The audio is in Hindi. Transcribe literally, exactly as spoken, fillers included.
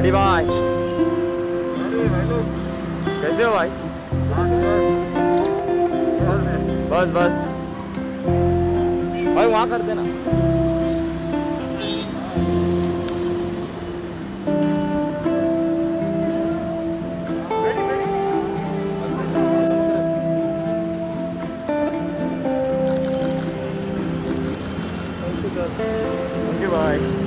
रेडी भाई? कैसे हो भाई? बस बस भाई वहाँ कर देना। ओके भाई।